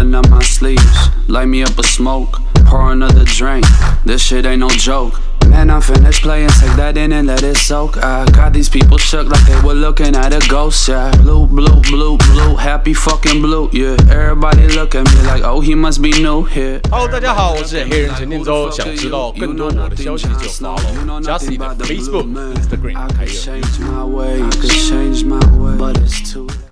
rolling up my sleeves. Light me up a smoke, pour another drink. This shit ain't no joke. Man, I'm finished playing, take that in and let it soak. I got these people shook like they were looking at a ghost, yeah. Blue, blue, blue, blue, happy fucking blue, yeah. Everybody look at me like, oh, he must be new here. Hello， 大家好，我是黑人陈建州。想知道更多我的消息就 follow JUKSY 的 Facebook、Instagram 还有 YouTube。